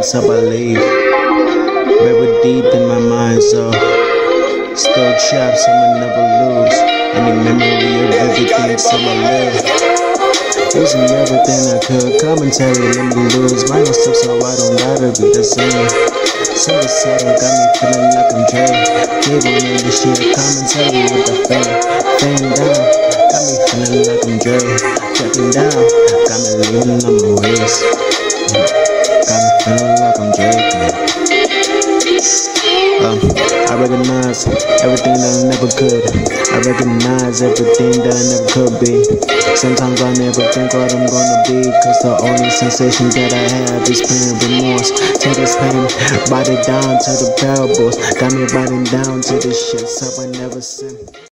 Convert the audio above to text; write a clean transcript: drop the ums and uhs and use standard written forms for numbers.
I believe. Very deep in my mind, so still trapped, so I'ma never lose any memory of everything, so I live. Losing everything I could, commentary, let me lose. My own steps, so I don't gotta be the same. Suicidal got me feeling like I'm Dre. Cable in the shit, commentary with the fame down. Got me feeling like I'm Dre. Dropping down, got me leaning on my waist. Got me feeling like I'm Drake. I recognize everything that I never could. I recognize everything that I never could be. Sometimes I never think what I'm gonna be, cause the only sensation that I have is pain and remorse. Take this pain, write it down to the parables. Got me writing down to this shit, so I never sin.